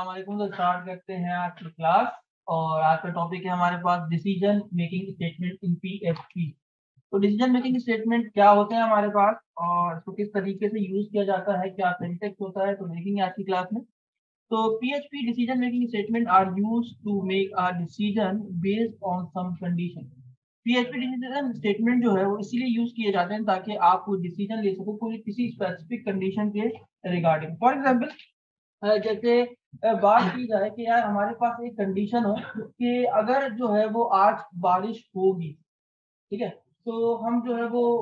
अस्सलाम वालेकुम। तो स्टार्ट करते हैं आज की क्लास। और आज का टॉपिक है हमारे पास decision making statement in PHP. तो डिसीजन मेकिंग स्टेटमेंट क्या होते हैं हमारे पास और इसको किस तरीके से यूज किया जाता है, क्या सिंटेक्स होता है, तो देखेंगे आज की क्लास में। तो PHP decision making statement are use to make a decision based on some condition. PHP decision statement जो है वो इसीलिए यूज किए जाते हैं ताकि आप कोई डिसीजन ले सको कोई किसी स्पेसिफिक कंडीशन के रिगार्डिंग। फॉर एग्जाम्पल, जैसे बात की जाए कि यार हमारे पास एक कंडीशन हो कि अगर जो है वो आज बारिश होगी, ठीक है, तो हम जो है वो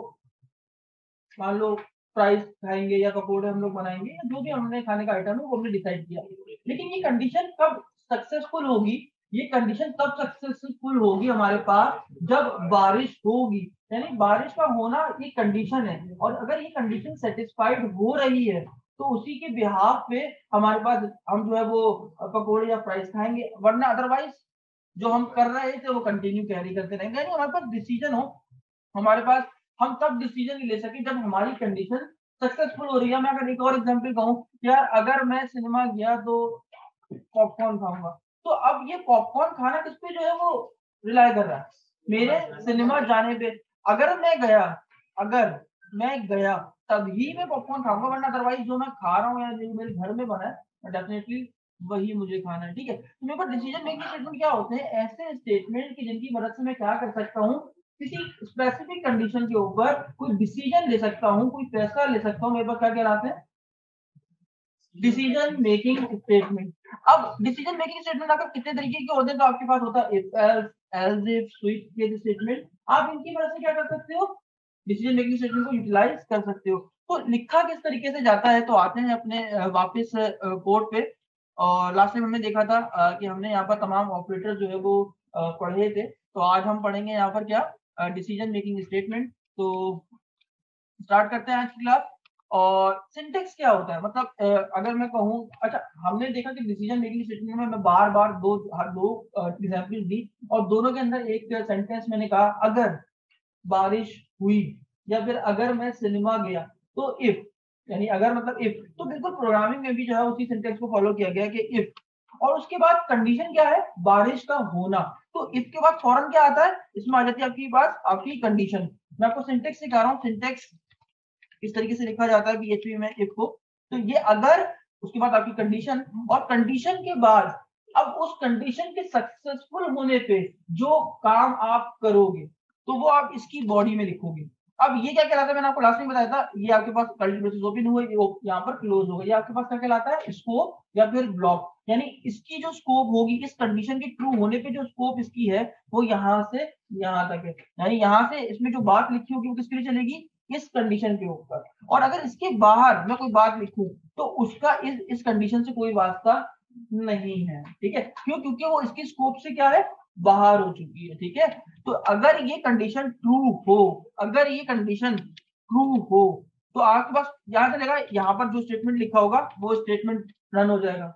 मान लो फ्राइज खाएंगे या पकोड़े हम लोग बनाएंगे या जो भी हमने खाने का आइटम है वो हमने डिसाइड किया। लेकिन ये कंडीशन कब सक्सेसफुल होगी? ये कंडीशन तब सक्सेसफुल होगी हमारे पास जब बारिश होगी। यानी बारिश का होना ये कंडीशन है, और अगर ये कंडीशन सेटिस्फाइड हो रही है तो उसी के बिहाफ पे हमारे पास हम जो है वो पकोड़े या फ्राइज खाएंगे, वरना अदरवाइज जो हम कर रहे थे वो कंटिन्यू कैरी करते रहेंगे। यानी हमारे पास डिसीजन हो, हमारे पास हम तब डिसीजन ले सके जब हमारी कंडीशन सक्सेसफुल हो रही है। मैं अगर एक और एग्जांपल कहूँ, यार अगर मैं सिनेमा गया तो पॉपकॉर्न खाऊंगा, तो अब ये पॉपकॉर्न खाना किस पे जो है वो रिलाई कर रहा है? मेरे सिनेमा जाने पे। अगर मैं गया अगर मैं गया तभी मैं पॉपकॉर्न खाऊंगा, वरना अदरवाइज जो मैं खा रहा हूँ या जो मेरे घर में बना है डेफिनेटली वही मुझे खाना है। ठीक है, तो मेरे को डिसीजन मेकिंग स्टेटमेंट क्या होते हैं? ऐसे स्टेटमेंट की जिनकी मदद से मैं क्या कर सकता हूँ, किसी स्पेसिफिक कंडीशन के ऊपर कोई डिसीजन ले सकता हूँ, कोई फैसला ले सकता हूँ। मेरे पास क्या कहलाते हैं? Decision making statement. अब डिसीजन मेकिंग स्टेटमेंट अगर कितने तरीके के होते हैं, तो आपके पास होता है if else, else if, switch के स्टेटमेंट। आप इनकी मदद से क्या कर सकते हो? डिसीजन मेकिंग स्टेटमेंट को यूटिलाइज कर सकते हो। तो लिखा किस तरीके से जाता है, तो आते हैं अपने वापस कोड पे। और लास्ट टाइम हमने देखा था कि हमने यहाँ पर तमाम ऑपरेटर जो है वो पढ़े थे। तो आज हम पढ़ेंगे यहाँ पर क्या, डिसीजन मेकिंग स्टेटमेंट। तो स्टार्ट करते हैं आज की क्लास। और सिंटेक्स क्या होता है, मतलब अगर मैं कहूँ, अच्छा, हमने देखा कि डिसीजन मेकिंग स्टेटमेंट में मैं बार बार दो दो एग्जांपल्स दी, और दोनों के अंदर एक सेंटेंस मैंने कहा अगर बारिश हुई, या फिर अगर मैं सिनेमा गया। तो इफ, यानी अगर मतलब इफ, तो बिल्कुल प्रोग्रामिंग में भी जो है उसी सिंटेक्स को फॉलो किया गया कि इफ, और उसके बाद कंडीशन क्या है? बारिश का होना। तो इफ के बाद फौरन क्या आता है? इसमें आ जाती है आपकी बात, आपकी कंडीशन। मैं आपको सिंटेक्स सिखा रहा हूँ, सिंटेक्स इस तरीके से लिखा जाता है पीएचपी में इफ को। तो ये अगर, उसके बाद आपकी कंडीशन, और कंडीशन के बाद अब उस कंडीशन के सक्सेसफुल होने पे जो काम आप करोगे तो वो आप इसकी बॉडी में लिखोगे। अब ये क्या कहलाता है? मैंने आपको लास्ट में बताया था, ये आपके पास कर्ली ब्रेसेस ओपन हुए, यहाँ पर क्लोज हो गए। ये आपके पास क्या कहलाता है? स्कोप या फिर ब्लॉक। यानी इसकी जो स्कोप होगी, इस कंडीशन के ट्रू होने पे जो स्कोप इसकी है वो यहाँ से यहाँ तक है। यानी यहाँ से इसमें जो बात लिखी होगी वो किसके लिए चलेगी? इस कंडीशन के ऊपर। और अगर इसके बाहर मैं कोई बात लिखूं तो उसका इस कंडीशन से कोई वास्ता नहीं है। ठीक है, क्यों? क्योंकि वो इसकी स्कोप से क्या है? बाहर हो चुकी है। ठीक है, तो अगर ये कंडीशन ट्रू हो, अगर ये कंडीशन ट्रू हो, तो आपके पास यहां से लगा, यहाँ पर जो स्टेटमेंट लिखा होगा वो स्टेटमेंट रन हो जाएगा।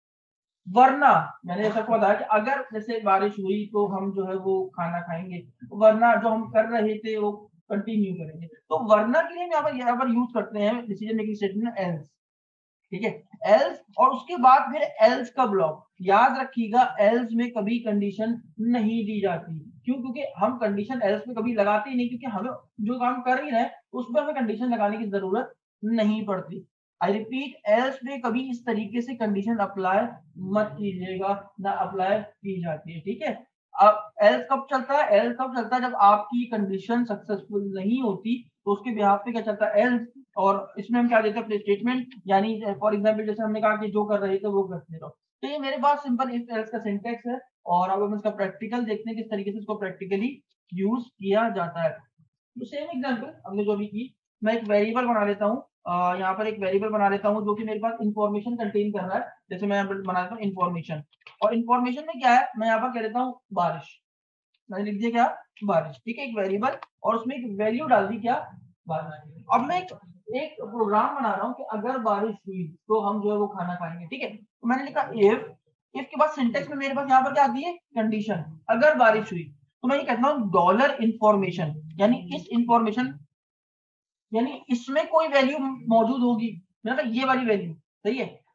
वरना मैंने जैसा को बताया कि अगर जैसे बारिश हुई तो हम जो है वो खाना खाएंगे, वरना जो हम कर रहे थे वो कंटिन्यू करेंगे। तो वरना के लिए हम यहाँ पर यूज करते हैं डिसीजन मेकिंग स्टेटमेंट एल्स। ठीक है, एल्स, और उसके बाद फिर एल्स का ब्लॉक। याद रखिएगा, एल्स में कभी कंडीशन नहीं दी जाती। क्यों? क्योंकि हम कंडीशन एल्स में कभी लगाते ही नहीं, क्योंकि हमें जो काम कर ही रहे हैं उसमें हमें कंडीशन लगाने की जरूरत नहीं पड़ती। आई रिपीट, एल्स में कभी इस तरीके से कंडीशन अप्लाई मत कीजिएगा, ना अप्लाई की जाती है। ठीक है, अब एल्स कब चलता है? एल्स कब चलता है? जब आपकी कंडीशन सक्सेसफुल नहीं होती तो उसके बिहाफ पे क्या चलता है? एल्स। और इसमें हम क्या देते हैं? अपने स्टेटमेंट। यानी फॉर एग्जांपल जैसे हमने कहा कि जो कर रहे थे वो करते रहो। तो ये मेरे पास सिंपल इफ एल्स का सिंटेक्स है। और अब हम इसका प्रैक्टिकल देखते हैं किस तरीके से इसको प्रैक्टिकली यूज किया जाता है। तो सेम एग्जांपल हमने जो भी की, मैं एक वेरिएबल बना लेता हूँ। यहाँ पर एक वेरिएबल बना लेता हूँ जो कि मेरे पास इंफॉर्मेशन कंटेन कर रहा है। जैसे मैं यहाँ पर बना लेता हूँ इंफॉर्मेशन, और इंफॉर्मेशन में क्या है? मैं यहाँ पर कह देता हूँ बारिश। मैंने लिख दिया क्या? बारिश। ठीक है, एक वेरिएबल, और उसमें एक वैल्यू डाल दी क्या? बारिश। अब मैं एक प्रोग्राम बना रहा हूँ कि अगर बारिश हुई तो हम जो है वो खाना खाएंगे। ठीक है, तो मैंने लिखा इफ के बाद सिंटेक्स में मेरे पास यहाँ पर क्या आती है? कंडीशन। अगर बारिश हुई तो मैं ये कहता हूँ डॉलर इंफॉर्मेशन, यानी इस इंफॉर्मेशन, यानी इसमें कोई वैल्यू मौजूद होगी, मतलब ये वाली वैल्यू। सही है,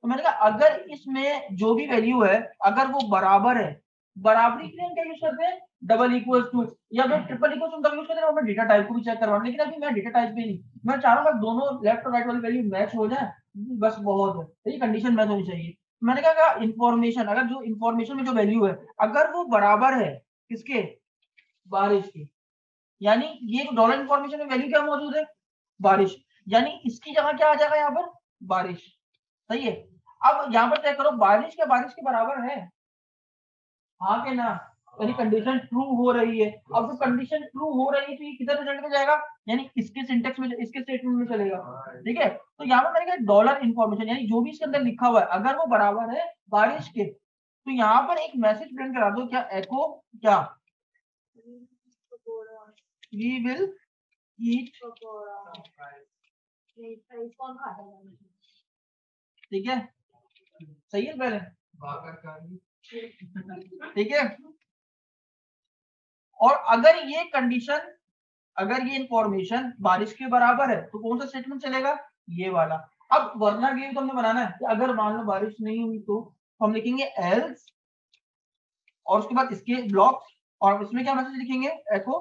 तो मैंने कहा अगर इसमें जो भी वैल्यू है अगर वो बराबर है, बराबरी के लिए हम क्या यूज करते हैं, डबल इक्वल टू या फिर ट्रिपल इक्वल टू तब यूज करते हैं, मैं डेटा टाइप को भी चेक करवाना। लेकिन अभी मैं डेटा टाइप पे नहीं, मैं चाह रहा हूँ दोनों लेफ्ट और राइट वाली वैल्यू मैच हो जाए, बस बहुत है, ये कंडीशन मैच होनी चाहिए। मैंने कहा इंफॉर्मेशन, अगर जो इंफॉर्मेशन में जो वैल्यू है अगर वो बराबर है किसके, बारिश के, यानी ये डॉलर इंफॉर्मेशन में वैल्यू क्या मौजूद है, बारिश, यानी इसकी जगह क्या आ जाएगा यहाँ पर, बारिश। सही है। अब यहाँ पर चेक करो बारिश के बराबर है, हाँ के ना, यानी कंडीशन ट्रू हो रही है। अब जो कंडीशन ट्रू हो रही है तो ये किधर रिजल्ट में जाएगा, यानी इसके सिंटेक्स में, इसके स्टेटमेंट में चलेगा। ठीक है, तो यहाँ पर मैंने कहा डॉलर इंफॉर्मेशन, यानी जो भी इसके अंदर लिखा हुआ है अगर वो बराबर है बारिश के, तो यहाँ पर एक मैसेज प्रिंट करा दो, क्या एको, क्या वी विल ईट, ठीक है, सही है पहले, ठीक है। और अगर ये कंडीशन, अगर ये इंफॉर्मेशन बारिश के बराबर है तो कौन सा स्टेटमेंट चलेगा, ये वाला। अब वरना गेम तो हमने बनाना है कि अगर मान लो बारिश नहीं हुई तो हम लिखेंगे एल्स, और उसके बाद इसके ब्लॉक, और इसमें क्या मैसेज लिखेंगे, एको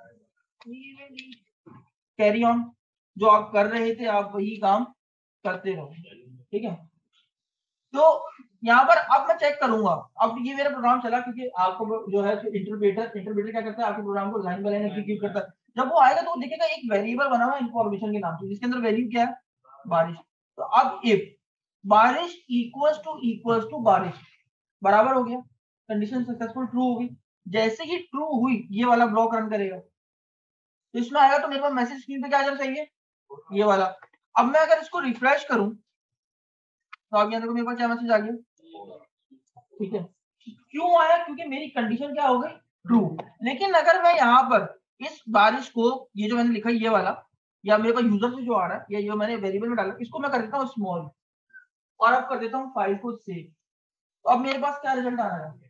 कैरी ऑन, जो आप कर रहे थे आप वही काम करते रहो। ठीक है, तो यहाँ पर अब मैं चेक करूंगा, अब ये मेरा प्रोग्राम चला, क्योंकि आपको जो है इंटरप्रेटर क्या करता है, आपके प्रोग्राम को लाइन बाय लाइन एग्जीक्यूट करता है। जब वो आएगा तो वो देखेगा एक वेरिएबल बना हुआ है इंफॉर्मेशन के नाम से, जिसके अंदर वैल्यू क्या है, बारिश। तो अब इफ बारिश इक्वल्स टू बारिश बराबर हो गया, कंडीशन सक्सेसफुल ट्रू होगी। जैसे ही ट्रू हुई ये वाला ब्लॉक रन करेगा, तो इसमें आएगा तो मेरे पास मैसेज स्क्रीन पे क्या आ जाना चाहिए, ये वाला। अब मैं अगर इसको रिफ्रेश करूं तो आप यहाँ देखो मेरे पास क्या मैसेज आ गया, ठीक है। क्यों आया, क्योंकि मेरी कंडीशन क्या हो गई, ट्रू। लेकिन अगर मैं यहाँ पर इस बारिश को, ये जो मैंने लिखा ये वाला, या मेरे पास यूजर से जो आ रहा है, या जो मैंने वेरिएबल में डाला, इसको मैं कर देता हूँ स्मॉल, और अब कर देता हूँ फाइल को सेव। तो अब मेरे पास क्या रिजल्ट आ रहा है,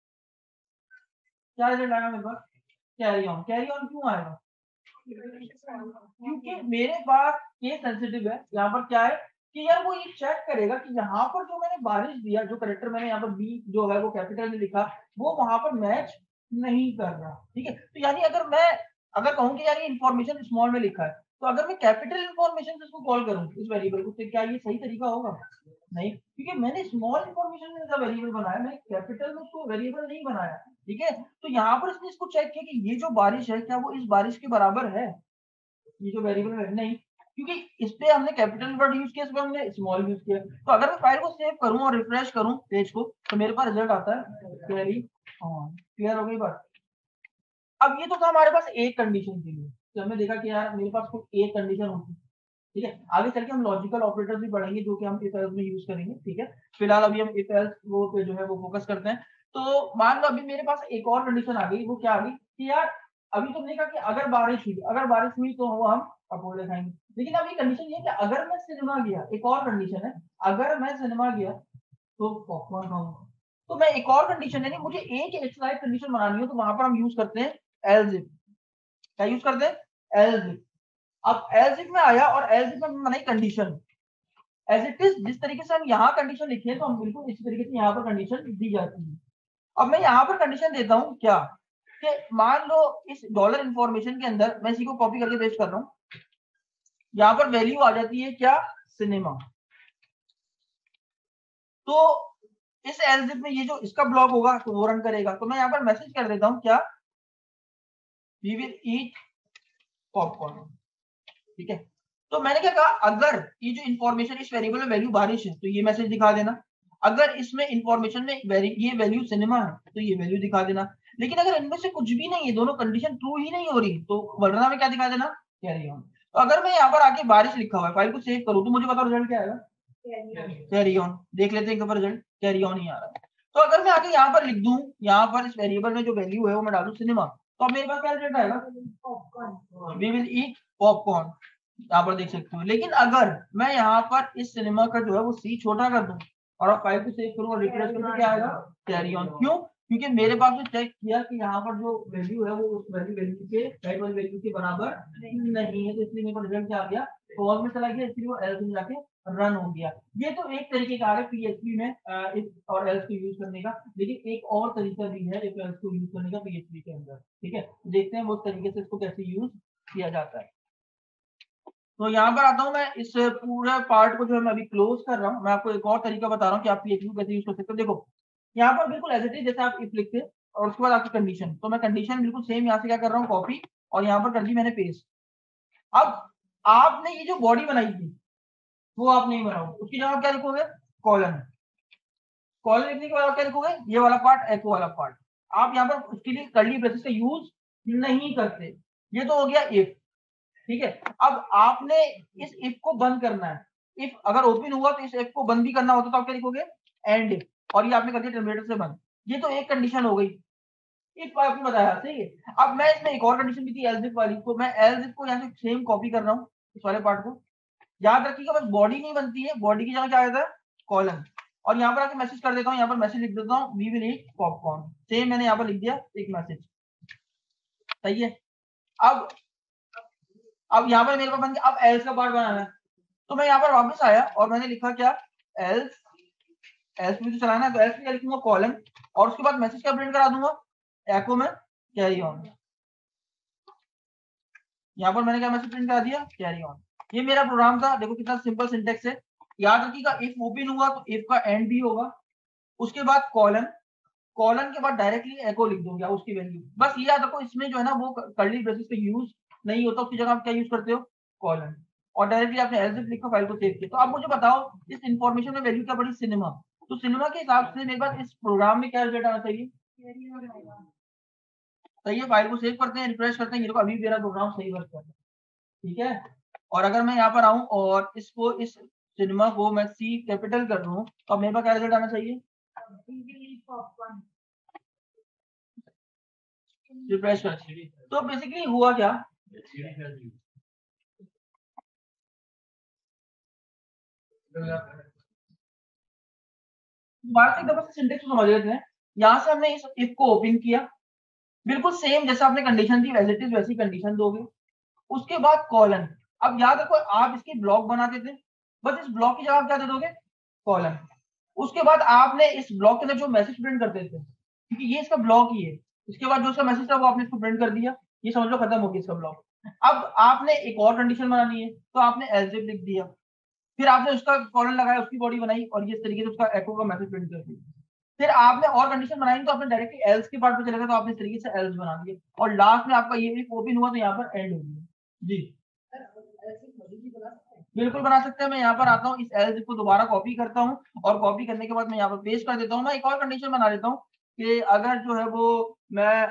क्या रिजल्ट आएगा मेरे पास, कैरी ऑन। कैरी ऑन क्यों आएगा, क्योंकि मेरे पास केस सेंसिटिव है। यहाँ पर क्या है कि यार वो ये चेक करेगा कि यहाँ पर जो मैंने बारिश दिया, जो करेक्टर मैंने यहाँ पर बी जो है वो कैपिटल में लिखा, वो वहां पर मैच नहीं कर रहा। ठीक है, तो यानी अगर मैं अगर कहूँ कि यार ये इन्फॉर्मेशन स्मॉल में लिखा है, तो अगर मैं कैपिटल इन्फॉर्मेशन से इसको कॉल करूँ इस वेरिएबल को, तो क्या ये सही तरीका होगा, नहीं, क्योंकि मैंने स्मॉल इन्फॉर्मेशन में वेरिएबल बनाया, मैंने कैपिटल में उसको वेरिएबल नहीं बनाया। ठीक है, तो यहाँ पर इसने इसको चेक किया कि ये जो बारिश है क्या वो इस बारिश के बराबर है, ये जो वेरिएबल है नहीं, क्योंकि इस पे हमने कैपिटल वर्ड यूज किया, इस पे हमने स्मॉल यूज किया। तो अगर मैं फाइल को सेव करूं और रिफ्रेश करूं पेज को, तो मेरे पास रिजल्ट आता है कैरी ऑन। क्लियर हो गई बात। अब ये तो था हमारे पास एक कंडीशन के लिए, तो हमने देखा कि यार मेरे पास कोई एक कंडीशन होती है। ठीक है, आगे चल के हम लॉजिकल ऑपरेटर्स भी पढ़ेंगे जो कि हम इफ एल्स में यूज करेंगे। ठीक है, फिलहाल अभी हम इफ एल्स वो पे जो है वो फोकस करते हैं। तो मान लो अभी मेरे पास एक और कंडीशन आ गई, वो क्या आ गई कि यार अभी तुमने कहा कि अगर बारिश हुई तो वो हम अपोल दिखाएंगे। लेकिन अभी कंडीशन ये है कि अगर मैं सिनेमा गया, एक और कंडीशन है, अगर मैं सिनेमा गया तो पॉपकॉर्न खाऊंगा। तो मैं एक और कंडीशन है, नहीं मुझे एक एक्स्ट्रा कंडीशन बनानी हो, तो वहां पर हम यूज करते हैं एल्स इफ। क्या यूज करते हैं, एल्स इफ। अब एज इफ में आया और एज इफ में बनाई कंडीशन एज इट इज, जिस तरीके से हम यहाँ कंडीशन लिखे तो हम बिल्कुल इसी तरीके से यहाँ पर कंडीशन दी जाती है। अब मैं यहाँ पर कंडीशन देता हूँ क्या, कि मान लो इस डॉलर इंफॉर्मेशन के अंदर मैं इसी को कॉपी करके पेस्ट कर रहा हूँ, यहाँ पर वैल्यू आ जाती है क्या, सिनेमा। तो इस एज इफ में ये जो इसका ब्लॉक होगा तो वो रन करेगा। तो मैं यहाँ पर मैसेज कर देता हूँ क्या, वी विल ईट पॉपकॉर्न। ठीक है, तो मैंने क्या कहा, अगर ये जो इंफॉर्मेशन इस वेरिएबल में वैल्यू बारिश है तो ये मैसेज दिखा देना, अगर इसमें इंफॉर्मेशन में ये वैल्यू सिनेमा है तो ये वैल्यू दिखा देना। लेकिन अगर इनमें से कुछ भी नहीं है, दोनों कंडीशन ट्रू ही नहीं हो रही, तो वर्णना में क्या दिखा देना, कैरी ऑन। तो अगर मैं यहाँ पर आके बारिश लिखा हुआ है, फाइल को सेव करूँ, तो मुझे बताओ रिजल्ट क्या आएगा, कैरी ऑन। देख लेते हैं रिजल्ट, कैरी ऑन ही आ रहा है। तो अगर मैं आगे यहाँ पर लिख दूं, यहाँ पर इस वेरिएबल में जो वैल्यू है वो मैं डालू सिनेमा, तो अब मेरे पास क्या रिजल्ट आएगा, वी विल ईट पॉपकॉर्न। यहाँ पर देख सकते हो। लेकिन अगर मैं यहाँ पर इस सिनेमा का जो है वो सी छोटा कर दूं और अब फाइल को सेव करूं और रिफ्रेश करूं, तो क्या आएगा, कैरी ऑन। क्यों, क्योंकि मेरे पास जो चेक किया कि यहाँ पर जो वैल्यू है वो उस वैल्यू के राइट वाली वैल्यू के बराबर नहीं है, तो इसलिए मेरे को रिजल्ट क्या आ गया, फॉल्स में चला गया, इसलिए वो एल्स में जाके रन हो गया। ये तो एक तरीके का है पीएचपी में इफ और एल्स को यूज करने का, लेकिन एक और तरीका भी है इफ एल्स को यूज करने का पीएचपी के अंदर। ठीक है, देखते हैं वो तरीके से इसको कैसे यूज किया जाता है। तो यहाँ पर आता हूँ मैं, इस पूरे पार्ट को जो है मैं अभी क्लोज कर रहा हूँ। मैं आपको एक और तरीका बता रहा हूँ कि आप पीएचपी को कैसे यूज कर सकते हो। देखो यहाँ पर बिल्कुल एज इट इज जैसे आप इफ लिखते हैं और उसके बाद आपकी कंडीशन, तो मैं कंडीशन बिल्कुल सेम यहाँ से क्या कर रहा हूँ, कॉपी, और यहाँ पर कर दी मैंने पेस्ट। अब आपने ये जो बॉडी बनाई थी वो आप नहीं बनाओगे, उसकी जगह क्या लिखोगे, कॉलन। कॉलन लिखने के बाद आप क्या लिखोगे, ये वाला पार्ट, एको वाला पार्ट। आप यहाँ पर उसके लिए कर्ली ब्रेसेस का यूज नहीं करते। ये तो हो गया इफ। ठीक है, अब आपने इस इफ को बंद करना है। इफ अगर ओपन हुआ तो इस इफ को बंद भी करना होता तो आप क्या लिखोगे, एंड इफ, और ये आपने कर दिया टर्मिनेटर से बंद। ये तो एक कंडीशन हो गई, इफ आपने बताया, सही है। अब मैं इसमें एक और कंडीशन भी थी एल्स इफ वाली, तो मैं एल्स इफ को यहाँ से सेम कॉपी कर रहा हूँ, इस वाले पार्ट को। याद रखिएगा बस बॉडी नहीं बनती है, बॉडी की जगह क्या आता है, कॉलम। और यहाँ पर आके मैसेज कर देता हूँ, यहाँ पर मैसेज लिख देता हूँ, we will eat popcorn. Same मैंने यहाँ पर लिख दिया एक मैसेज, सही है। अब यहाँ पर मेरे पास बन गया। अब एल्स का पार्ट बनाना है, तो मैं यहाँ पर वापस आया और मैंने लिखा क्या, एल्स, एल्स में तो चलाना है, तो एल्स में क्या लिखूंगा, कॉलम, और उसके बाद मैसेज क्या प्रिंट करा दूंगा, एको में कैरी ऑन। यहाँ पर मैंने क्या मैसेज प्रिंट करा दिया, कैरी ऑन। ये मेरा प्रोग्राम था। देखो कितना सिंपल सिंटेक्स है। याद रखिएगा इफ ओपन हुआ तो इफ का एंड भी होगा, उसके बाद कॉलन, कॉलन के बाद डायरेक्टली एको लिख दूंगा उसकी वैल्यू। बस ये याद रखो, इसमें जो है ना वो कर्ली ब्रेसेस का यूज नहीं होता, उसकी जगह आप क्या यूज करते हो, कॉलन, और डायरेक्टली आपने एज इफ लिखा, फाइल को सेव किया। तो आप मुझे बताओ इस इंफॉर्मेशन में वैल्यू क्या पड़ी, सिनेमा। तो सिनेमा के हिसाब से मेरे पास इस प्रोग्राम में क्या रिजल्ट आना चाहिए, सही है। फाइल को सेव करते हैं, रिफ्रेश करते हैं, ये देखो अभी मेरा प्रोग्राम सही वर्क कर रहा है। ठीक है, और अगर मैं यहाँ पर आऊं और इसको, इस सिनेमा को मैं सी कैपिटल कर दूं, तो मेरे पास क्या रिजल्ट आना चाहिए, रिफ्रेश कर। तो बेसिकली हुआ क्या, दोबारा से एक दफा सिंटेक्स समझ लेते हैं। यहाँ से हमने इस इफ को ओपन किया, बिल्कुल सेम जैसा आपने कंडीशन थी वैसे इट वैसी कंडीशन दोगे। उसके बाद कॉलन। अब याद रखो आप इसकी ब्लॉक बनाते थे, बस इस ब्लॉक की जगह आप क्या दे दोगे, कॉलन। उसके बाद आपने इस ब्लॉक के अंदर जो मैसेज प्रिंट करते थे, क्योंकि ये इसका ब्लॉक ही है, इसके बाद जो इसका मैसेज था वो आपने इसको प्रिंट कर दिया, ये समझ लो खत्म हो गया इसका ब्लॉक। अब आपने एक और कंडीशन बनानी है, तो आपने एल्स इफ लिख दिया, फिर आपने उसका कॉलन लगाया, उसकी बॉडी बनाई, और ये इस तरीके से उसका एको का मैसेज प्रिंट कर दिया। फिर आपने और कंडीशन बनाई तो आपने डायरेक्टली एल्स के पार्ट पे चले गए, तो आपने इस तरीके से एल्स बना दिए, और लास्ट में आपका ये इफ ओपन हुआ तो यहाँ पर एंड हो गया। जी बिल्कुल बना सकते हैं। मैं यहाँ पर आता हूँ, इस एल्स को दोबारा कॉपी करता हूँ, और कॉपी करने के बाद मैं यहाँ पर पेस्ट कर देता हूँ। मैं एक और कंडीशन बना देता हूँ कि अगर जो है वो मैं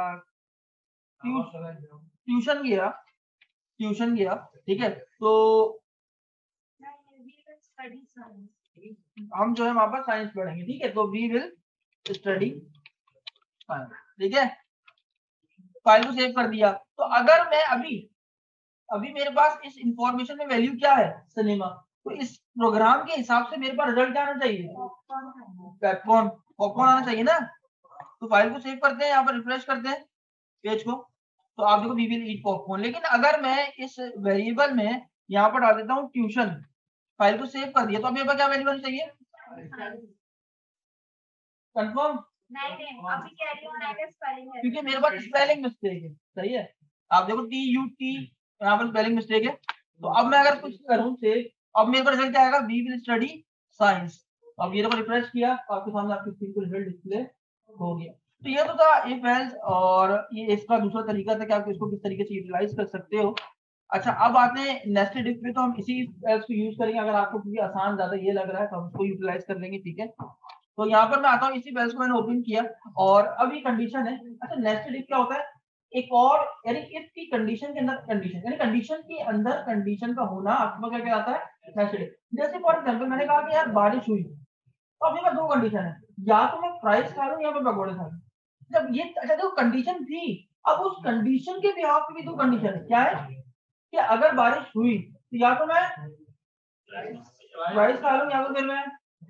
ट्यूशन गया, ट्यूशन गया, ठीक है, तो हम जो है वहां पर साइंस पढ़ेंगे, ठीक है, तो वी विल स्टडी साइंस। ठीक है, फाइल को सेव कर दिया। तो अगर मैं अभी अभी मेरे पास इस इंफॉर्मेशन में वैल्यू क्या है, सिनेमा, तो इस प्रोग्राम के हिसाब से मेरे पास रिजल्ट क्या आना चाहिए, पॉपकॉर्न, पॉपकॉर्न आना चाहिए ना। तो फाइल को सेव करते हैं, यहाँ पर रिफ्रेश करते हैं पेज को, तो आप देखो वी विल ईट पॉपकॉर्न। लेकिन अगर मैं इस वेरिएबल में यहाँ पर डाल देता हूँ ट्यूशन, फाइल को सेव कर दिया, तो अब मेरे पास क्या वैल्यू आनी चाहिए, कंफर्म, अभी कैरी ऑन आएगा, स्पेलिंग है, क्योंकि मेरे पास स्पेलिंग मिस्टेक है, सही है। आप देखो टी यू टी, यहाँ पर स्पेलिंग मिस्टेक है। तो अब मैं अगर कुछ करूँ सेव, अब मेरे पास रिजल्ट क्या आएगा, वी विल स्टडी साइंस। अब ये देखो रिफ्रेश किया, आपके सामने आपकी स्क्रीन पर रिजल्ट डिस्प्ले हो गया। तो ये तो था इफ एल्स, और ये इसका दूसरा तरीका था कि आप इसको किस तरीके से यूटिलाइज कर सकते हो। अच्छा, अब आते हैं नेस्टेड इफ पे, तो हम इसी एल्स को यूज करेंगे। अगर आपको क्योंकि आसान ज्यादा ये लग रहा है तो हम इसको यूटिलाइज कर लेंगे, ठीक है। तो यहाँ पर मैं आता हूँ, इसी एल्स को मैंने ओपन किया, और अभी कंडीशन है। अच्छा, नेस्टेड इफ क्या होता है, एक और, यानी इफ की कंडीशन के अंदर कंडीशन, यानी कंडीशन के अंदर कंडीशन का होना आपको क्या कहलाता है, नेस्टेड इफ। जैसे फॉर एग्जांपल मैंने कहा कि यार बारिश हुई, तो अभी मैं दो कंडीशन है, या तो मैं फ्राइज खा लूं या मैं पकौड़े खा लूं। जब ये, अच्छा देखो कंडीशन थी, अब उस कंडीशन के बिहाफ पे भी दो कंडीशन है, क्या है कि अगर बारिश हुई तो या तो मैं फ्राइज खा लूं या तो फिर मैं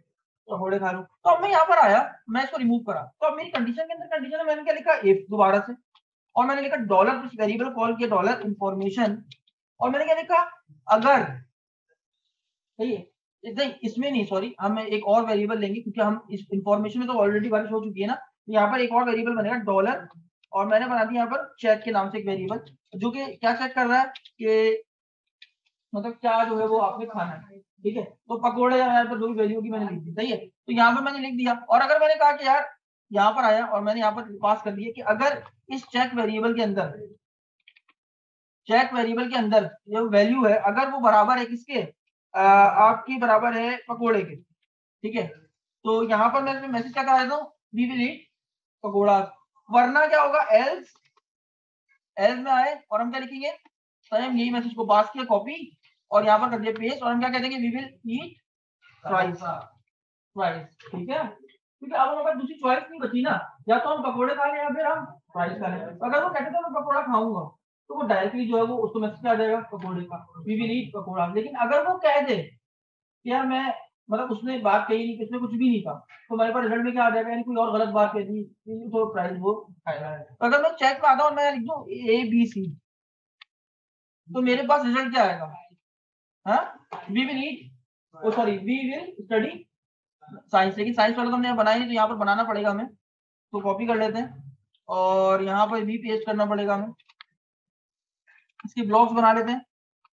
पकोड़े खा लूं। तो अब मैं यहाँ पर आया, मैं इसको रिमूव करा, तो अब मेरी कंडीशन के अंदर कंडीशन है, मैंने क्या लिखा इफ दोबारा से, और मैंने लिखा डॉलर, कुछ वेरिएबल कॉल किया डॉलर इंफॉर्मेशन, और मैंने क्या लिखा अगर, सही है, नहीं इसमें नहीं, सॉरी, हम एक और वेरिएबल लेंगे क्योंकि हम इस इंफॉर्मेशन में तो ऑलरेडी बारिश हो चुकी है ना, तो यहाँ पर एक और वेरिएबल बनेगा डॉलर, और मैंने बना दिया यहाँ पर चेक के नाम से एक वेरिएबल, जो कि क्या चेक कर रहा है कि मतलब क्या जो है वो आपने खाना है, ठीक है। तो पकोड़े यहाँ पर जो भी वैल्यू की मैंने लिख दी, सही है, तो यहाँ पर मैंने लिख दिया, और अगर मैंने कहा कि यार यहाँ पर आया और मैंने यहाँ पर पास कर दिया कि अगर इस चेक वेरिएबल के अंदर, चेक वेरिएबल के अंदर जो वैल्यू है अगर वो बराबर है किसके, आपकी बराबर है पकोड़े के, ठीक है, तो यहाँ पर मैं मैसेज क्या करा देता हूँ, वी विल ईट पकोड़ा, वरना क्या होगा, एल्स, एल्स में आए और हम क्या लिखेंगे, तो हम यही मैसेज को पास किया कॉपी और यहाँ पर कर दिया पेस्ट, और हम क्या कह देंगे, we will eat fries, fries, ठीक है, क्योंकि अब हमारे पास दूसरी चॉइस नहीं बची ना, या तो हम पकोड़े खा लें या फिर हम फ्राइज खा लें। अगर वो कहते थे मैं पकोड़ा खाऊंगा तो वो डायरेक्टली जो है वो उसको मैसेज आ जाएगा पकोड़े का, वी विल ईट पकोड़ा। लेकिन अगर वो कह दे कि यार मैं, मतलब उसने बात कही नहीं, उसने कुछ भी नहीं कहा, तो हमारे पास रिजल्ट में क्या आ जाएगा, यानी कोई और गलत बात कह दी तो प्राइस वो खाएगा। तो अगर मैं चेक में आता हूँ और मैं लिख दूं ए बी सी, तो मेरे पास रिजल्ट क्या आएगा, हाँ, we will eat, oh sorry we will study science, लेकिन साइंस वाला तो हमने बनाया नहीं, तो यहाँ पर बनाना पड़ेगा हमें, तो कॉपी कर लेते हैं और यहाँ पर भी पेस्ट करना पड़ेगा हमें, इसके ब्लॉक्स बना लेते हैं,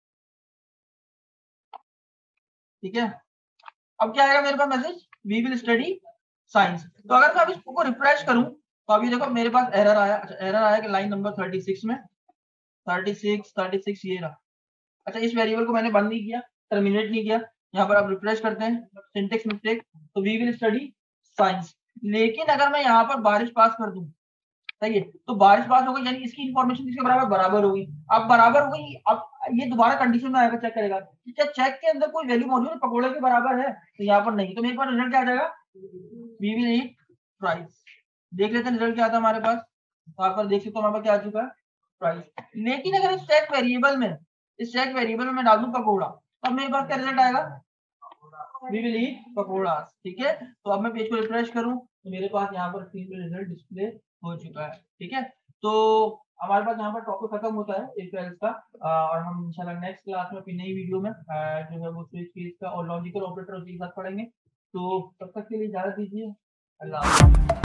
ठीक है। अब क्या आएगा मेरे पास message, we will study science. तो अगर मैं अब इसको रिफ्रेश करूं तो अभी देखो मेरे पास एरर आया, अच्छा एरर आया कि लाइन नंबर 36 में, 36 ये रहा, अच्छा इस वेरिएबल को मैंने बंद नहीं किया, टर्मिनेट नहीं किया, यहाँ पर आप रिफ्रेश करते हैं, सिंटेक्स मिस्टेक, तो वी विल स्टडी साइंस। लेकिन अगर मैं यहाँ पर बारिश पास कर दूं, सही है, तो बारिश पास हो गई यानी इसकी इंफॉर्मेशन किसके बराबर, बराबर होगी, अब बराबर हो गई, अब ये दोबारा कंडीशन में आएगा, चेक करेगा क्या चेक के अंदर कोई वैल्यू मौजूद है पकोड़े के बराबर है, तो यहाँ पर नहीं, तो मेरे पास रिजल्ट क्या आ जाएगा, वी विल ईट प्राइस। देख लेते हैं रिजल्ट क्या आता है हमारे पास, वहां पर देख सकते हो हमारे पास क्या आ चुका है, प्राइस। लेकिन अगर इस चेक वेरिएबल में, इस चेक वेरिएबल में मैं डाल दूं पकोड़ा, तब मेरे पास क्या रिजल्ट आएगा, वी विल ईट पकोड़ा, ठीक है। तो अब मैं पेज को रिफ्रेश करूं तो मेरे पास यहाँ पर स्क्रीन पे रिजल्ट डिस्प्ले हो चुका है, ठीक है। तो हमारे पास यहाँ पर टॉपिक खत्म होता है इस ट्वेल्थ का, और हम इंशाल्लाह नेक्स्ट क्लास में अपनी नई वीडियो में जो है वो स्विच केस का और लॉजिकल ऑपरेटर के साथ पढ़ेंगे। तो तब तक के लिए इजाजत दीजिए, अल्लाह हाफ़िज़।